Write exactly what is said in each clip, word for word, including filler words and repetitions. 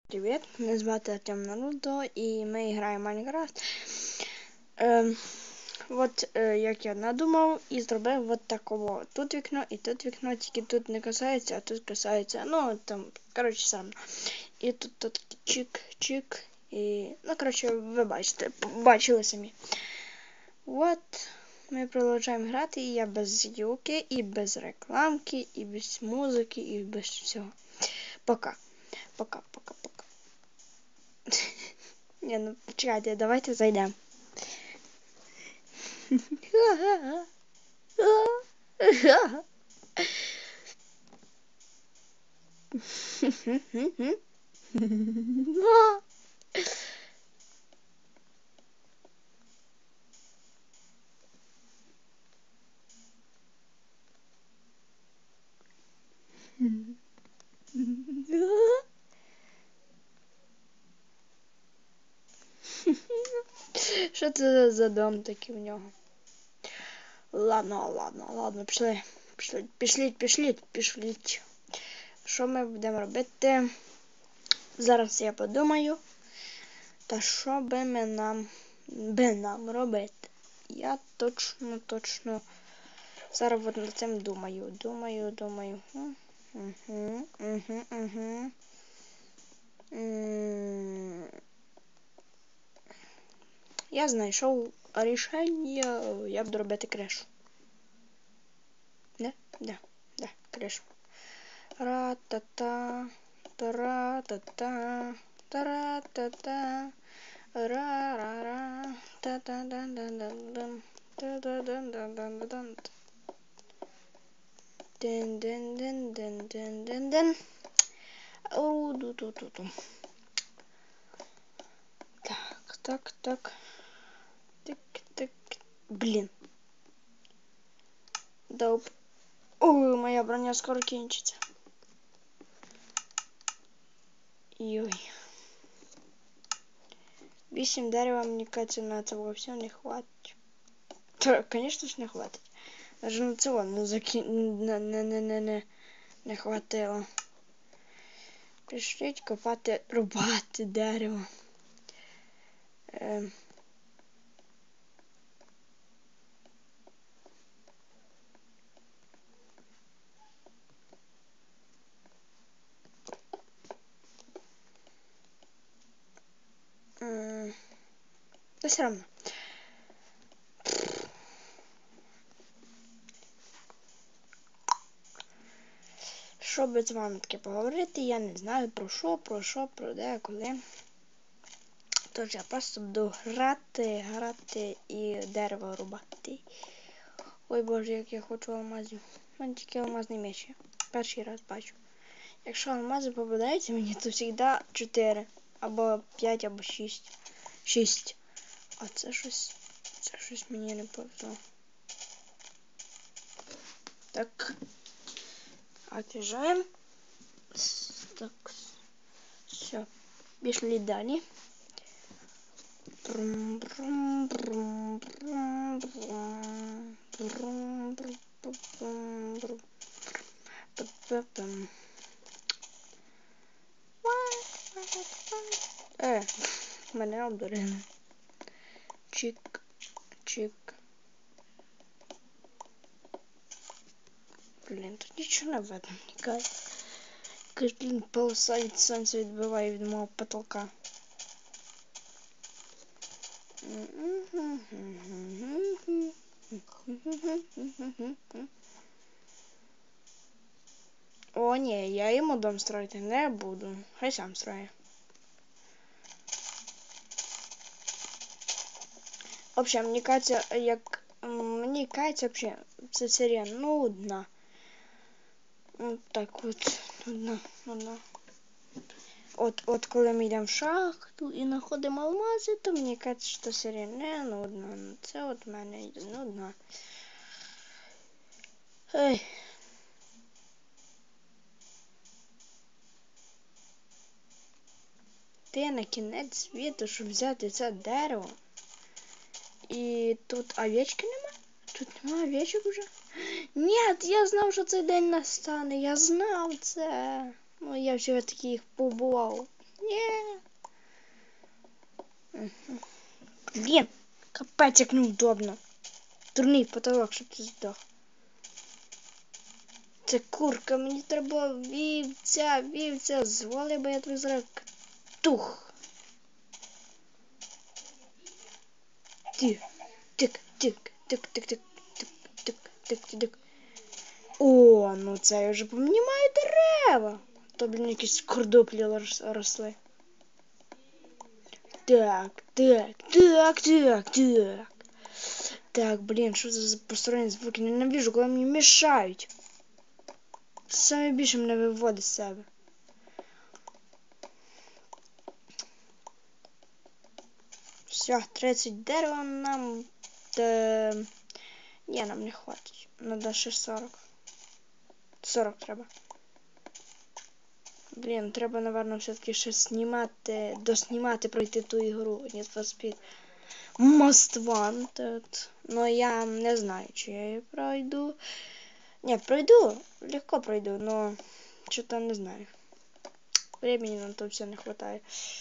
Привіт, мене звати Артем Нарудо і ми граємо Майнкрафт. Е, от е, як я надумав і зробив от такого. Тут вікно і тут вікно, тільки тут не касається, а тут касається. Ну, там, коротше, сам. І тут тут чик-чик. І, ну, коротше, ви бачите, бачили самі. От, ми продовжуємо грати, і я без звуки, і без рекламки, і без музики, і без всього. Пока. Пока, пока, пока. Не, ну чекайте, давайте зайдемо. Що це за дом такий в нього? Ладно, ладно, ладно, пішли. Пішли, пішліть, пішліть, пішліть. Що ми будемо робити? Зараз я подумаю. Та що би ми нам би нам робити? Я точно, точно зараз от над цим думаю. Думаю, думаю. Угу, угу, угу. Я знайшов рішення, я буду робити кришу. Да? Да, да, кришу. Ра-та-та, та-ра-та-та, та-ра-та-та, ра-ра-ра, та-та-дан-дан-дан-дан, та-та-дан-дан-дан-дан. Дин-дин-дин-дин-дин-дин-дин. Оу-ду-ду-ду-ду. Так, так, так. Тик-тик. Блін. Доп. Ой, моя броня скоро кінчиться. Йой. Вісім дерева, мені кажется, на цього всього не хватить. Та, конечно ж, не хватить. Даже на цього не заки... не, не, не, не, не, не хватило. Пішліть копати, рубати дерево. Ем. Ем. Та все равно. Що би з вами таке поговорити, я не знаю про що, про що, про де, коли. Тож я просто буду грати, грати і дерево рубати. Ой боже, як я хочу алмазів. У мене тільки алмазний меч є. Перший раз бачу. Якщо алмази попадаються мені, то завжди чотири. Або п'ять, або шість. шість. А це щось, це щось мені не повезло. Так. Отъезжаем. Так. Все. Пішли далі. Е, мене обдурили. Чик, чик. Блін, тут нічого не видно. Якась, блін, полоса від сонця відбиває від мого потолка. О, ні, я йому дом строїти не буду. Хай сам строє. В общем, мені кажеться, як... Мені кажеться, взагалі, ця серія нудна. Вот так от, нудна, нудна. От, от коли ми йдемо в шахту і знаходимо алмази, то мені кажеться, що серія не нудна. Це от в мене йде нудна. Ей. Ти на кінець світу, щоб взяти це дерево. І тут овечки нема? Тут нема овечок вже? Ні, я знав, що цей день настане. Я знав це. Ну, я вже таки їх побував. Ні. Блін, капець як неудобно. Дурний потолок, щоб ти здох. Це курка, мені треба вівця, вівця, звали, бо я твій зараз тух. Ти, тик, тик, тик, тик, тик, тик, тик, тик, тик. О, ну це я вже помінімаю дерева. То, блін, якісь картоплі росли. Так, так, так, так, так. Так, блін, що це за посторонні звуки? Ненавижу, коли мені мішають. Саме більше мене виводить з себе. Все, тридцять дерева нам... Та... Ні, нам не хватить. Надо ще сорок. сорок треба. Блін, треба, напевно, все-таки ще знімати, доснімати, пройти ту ігру. Need for Speed Most Wanted. Ну, я не знаю, чи я її пройду. Ні, пройду. Легко пройду, но что-то не знаю. Времени на то все не хватает.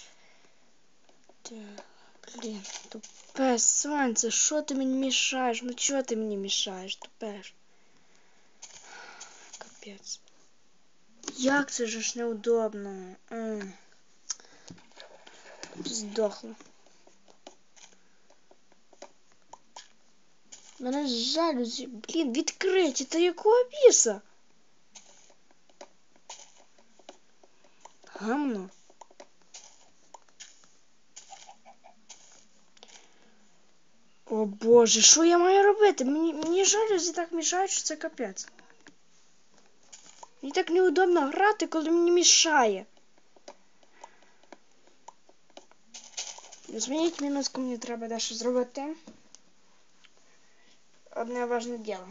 Так, блин, тупе сонце, що ти мені мішаєш? Ну чого ти мені мішаєш, тупеш? Капець. Як це ж неудобно. М. Здохло. Мене жалюзі, блін, відкриті, та якого біса? Гамно. О боже, що я маю робити? Мені, мені жалюзі так мішають, що це капець. Мені так неудобно грати, коли мені мішає. Змініть мінуску, мені треба дещо зробити. Одне важне діло.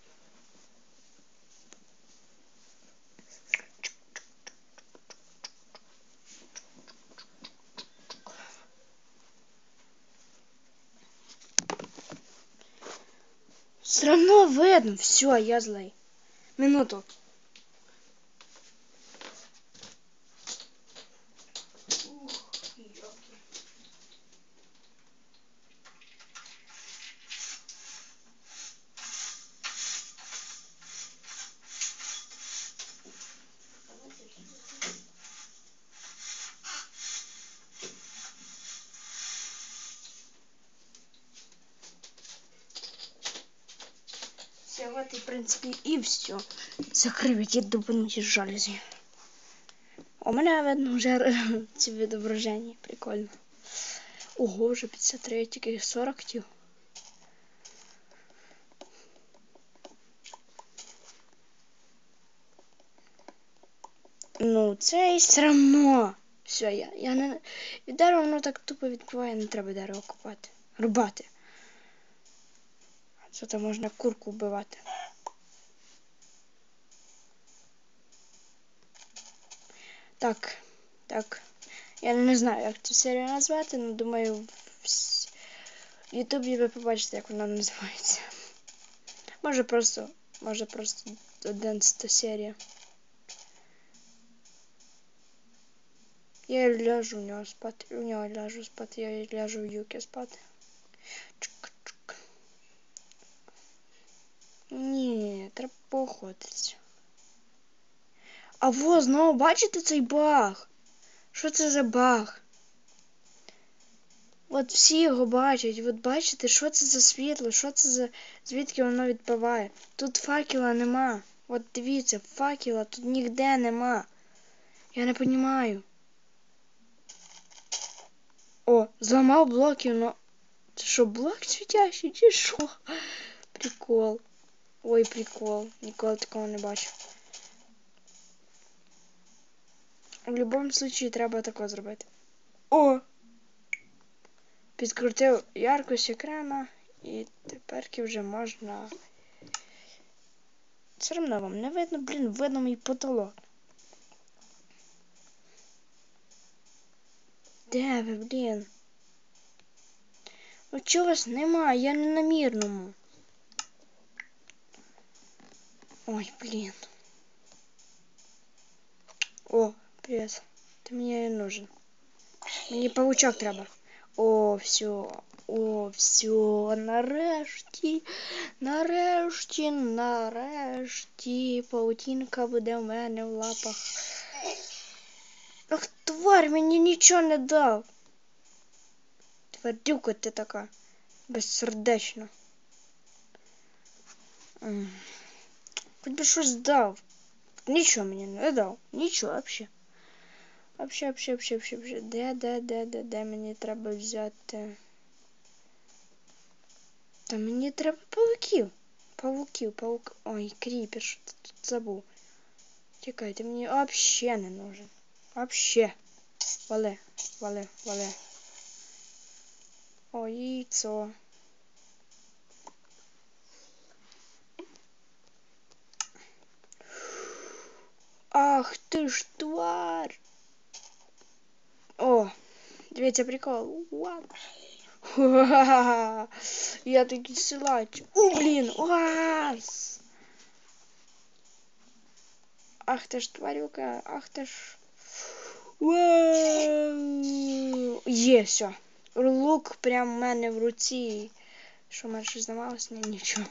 Все равно видно. Все, я злий. Минуту. Все, вот и в принципе и все. Закрив эти дубануті жалюзі. У мене видно вже ці відображення. Прикольно. Ого, вже п'ятдесят три, тільки сорок ті. Ну, це і все равно. Все, я, я не... Від дерева воно так тупо відбиває, не треба дерево купати. Рубати. Це то можна курку вбивати. Так, так. Я не знаю, як цю серію назвати, але думаю, в Ютубі ви побачите, як вона називається. Може просто, може просто одинадцята серія. Я ляжу у нього спати, у нього ляжу спати, я ляжу в Юки спати. Чук-чук. Ні, треба поохотитися. А во, знову бачите цей баг? Що це за баг? От всі його бачать, от бачите, що це за світло, що це за... Звідки воно відбиває? Тут факела нема. От дивіться, факела тут ніде нема. Я не розумію. О, зламав блоків, но... Це що, блок світящий чи що? Прикол. Ой, прикол. Ніколи такого не бачив. В будь-якому випадку треба таке зробити. О! Підкрутив яркость екрана і тепер вже можна... Все одно вам не видно, блін, видно мій потолок. Де ви, блін? Ну чого вас немає? Я не на мирному. Ой, блін. О, привет. Ты мне не нужен. Мне паучок треба. О, все. О, все, нарешті, нарешті, нарешті. Паутінка буде в мене в лапах. Ах, тварь, мені нічого не дав. Тварюка ти така, безсердечна. Хоч би щось дав. Нічого мені не дав. Нічого взагалі. Вообще, вообще, вообще, вообще, вообще. Де, де, де, де, де мені треба взяти? Та мені треба павуків. Павуків, паук. Ой, кріпер, що ти тут забув. Чекай, ти мені вообще не нужен. Вообще. Вали, вали, вали. О, яйцо. Ах ти ж тварь. О, дивіться, прикол. What? Я такий силач. О, блін. Уас. Ах ти ж тварюка. Ах ти ж. Вау. Є, все. Лук прям в мене в руці. Що, в мене щось зламалось? Ні, нічого.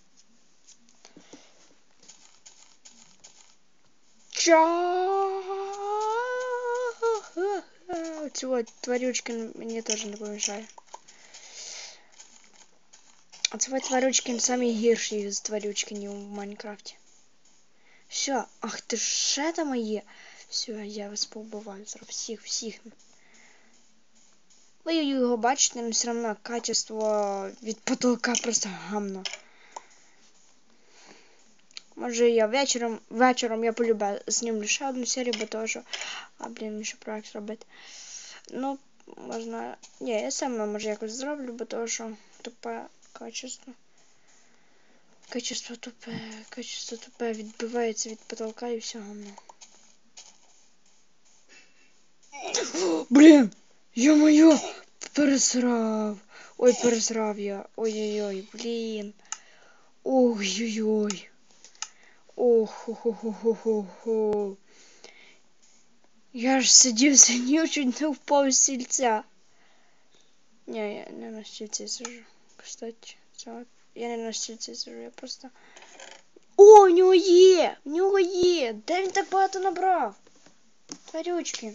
Цього тварючки мені теж не помішає. А це тварючки самі гірші з тварючки в Майнкрафті. Все, ах ти ж ще там є. Все, я вас повбиваю зараз всіх, всіх. Ви його бачите, але все одно качество від потолка просто гамно. Може я вечором, вечором я полюбаю знімлю ще одну серію, бо того, що, а блін, мені ще проект робити. Ну, можна, ні, я сама може якось зроблю, бо того, що тупе качество. Качество тупе, качество тупе відбивається від потолка і все гамно. Блін, ё-моё, пересрав. Ой, пересрав я. Ой-ой-ой, блін. Ой-ой-ой. Ох-хо-хо-хо-хо-хо. Я ж сидів, сидів, чуть не впав з стільця. Ні, я не на стільці сижу. Кстати, це... я не на стільці сижу, я просто... О, в нього є! В нього є! Де він так багато набрав? Тварючки.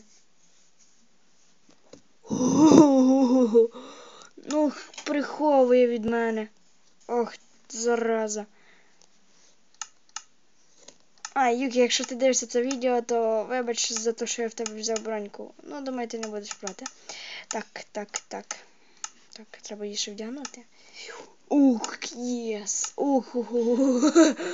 Ну, приховує від мене. Ох, зараза. А, Юкі, якщо ти дивишся це відео, то вибач за те, що я в тебе взяв броньку. Ну, думаю, ти не будеш проти. Так, так, так. Так, треба її ще вдягнути. Ух, єс. Ух, ух, ух.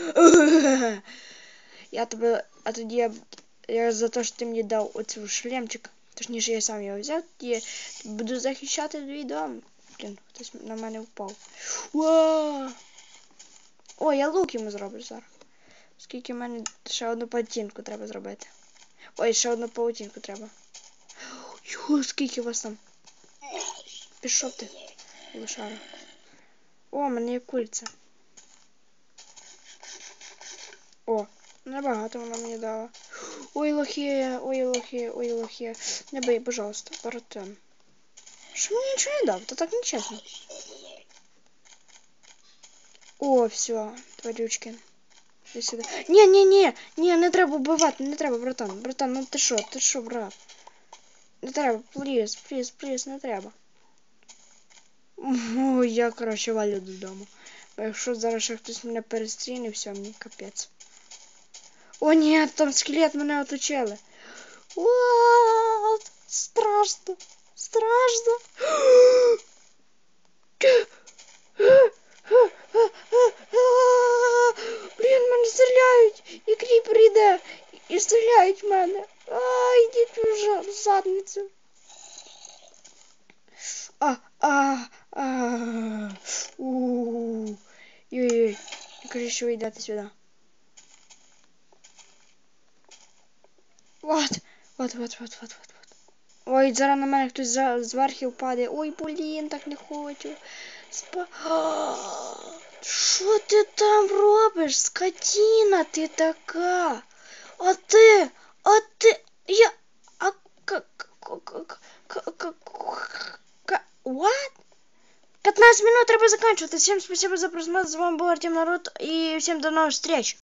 Я тебе, а тоді я, я за те, що ти мені дав оцю шлемчик, точніше я сам його взяв, тоді буду захищати твій дом. Блін, хтось на мене впав. Уа! О, я лук йому зроблю зараз. Скільки в мене ще одну паутинку треба зробити. Ой, ще одну паутинку треба. Йо, скільки у вас там? Пішов ти, лошара. О, в мене є кульця. О, небагато вона мені дала. Ой, лохи, ой, лохи, ой, лохи. Не бий, пожалуйста, братан. Що мені нічого не дав? То так нечесно. О, все, тварючки. Іди сюди. Ні, ні, ні, ні, не треба вбивати, не треба, братан. Братан, ну ти що, ти що, брат? Не треба, пліз, пліз, пліз, не треба. О, я, коротше, валю додому. Бо якщо зараз ще хтось мене перестріне, все, мені капець. О, ні, там скелет мене оточили. О, страшно, страшно. Блін, мене стріляють. І кріпер йде. І стріляють в мене. А, йдіть вже в задницю. А, а, а. У. Ой-ой. Кажи, що ви йдете сюди. Вот, вот, вот, вот, вот, вот. Ой, зараз на мене хтось зверху впаде. Ой, блін, так не хочу. Спа... Що ти там робиш, скотина ти така? А ти, а ти, я, а как, как, как, как, what? пятнадцать минут треба заканчивать. Всем спасибо за просмотр. С вами был Артем Народ. И всем до новых встреч.